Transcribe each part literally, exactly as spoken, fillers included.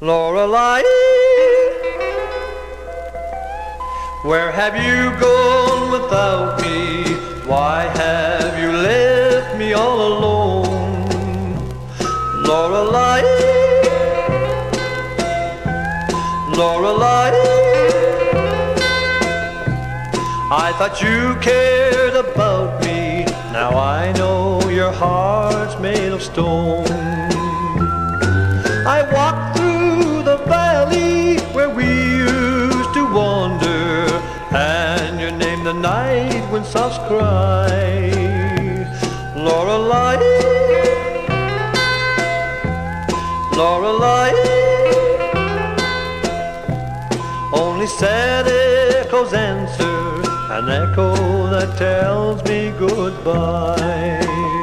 Lorelei, where have you gone without me? Why have you left me all alone? Lorelei, Lorelei, I thought you cared about me. Now I know your heart's made of stone. I walked through the valley where we used to wander, and your name the night when soft cry. Lorelei, Lorelei, only sad echoes answer, an echo that tells me goodbye.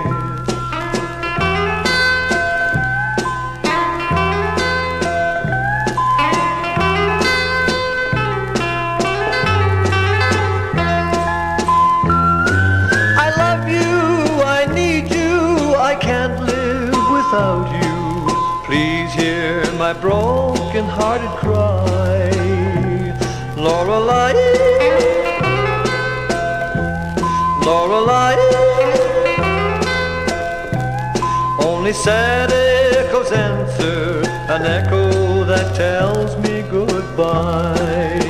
Without you, please hear my broken-hearted cry. Lorelei, Lorelei, only sad echoes answer, an echo that tells me goodbye.